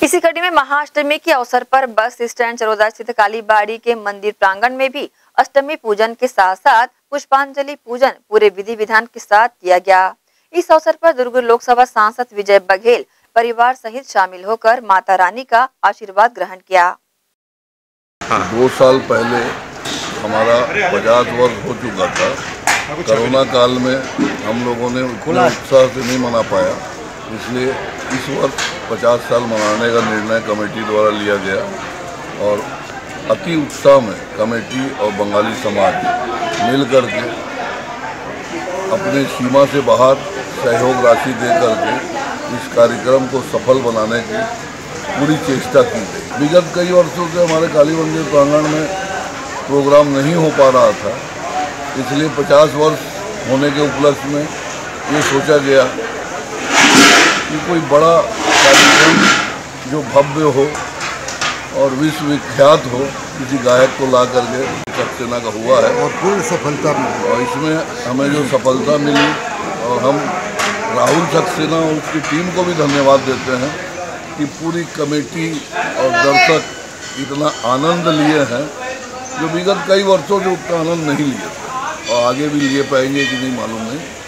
इसी कड़ी में महाअष्टमी के अवसर पर बस स्टैंड चरोदा स्थित कालीबाड़ी के मंदिर प्रांगण में भी अष्टमी पूजन के साथ साथ पुष्पांजलि पूजन पूरे विधि विधान के साथ किया गया। इस अवसर पर दुर्ग लोकसभा सांसद विजय बघेल परिवार सहित शामिल होकर माता रानी का आशीर्वाद ग्रहण किया। 2 साल पहले हमारा 50 वर्ष हो चुका था। कोरोना काल में हम लोगों ने उतना उत्साह से नहीं मना पाया, इसलिए इस वर्ष 50 साल मनाने का निर्णय कमेटी द्वारा लिया गया और अति उत्साह में कमेटी और बंगाली समाज मिल करके अपने सीमा से बाहर सहयोग राशि दे करके इस कार्यक्रम को सफल बनाने की पूरी चेष्टा की गई। विगत कई वर्षों से हमारे काली मंदिर प्रांगण में प्रोग्राम नहीं हो पा रहा था, इसलिए 50 वर्ष होने के उपलक्ष्य में ये सोचा गया कि कोई बड़ा कार्यक्रम जो भव्य हो और विश्वविख्यात हो, किसी गायक को ला करके सक्सेना का हुआ है और पूर्ण सफलता मिली। और इसमें हमें जो सफलता मिली और हम राहुल सक्सेना और उसकी टीम को भी धन्यवाद देते हैं कि पूरी कमेटी और दर्शक इतना आनंद लिए हैं जो विगत कई वर्षों से उतना आनंद नहीं लिए थे और आगे भी लिए पाएंगे कि नहीं मालूम नहीं।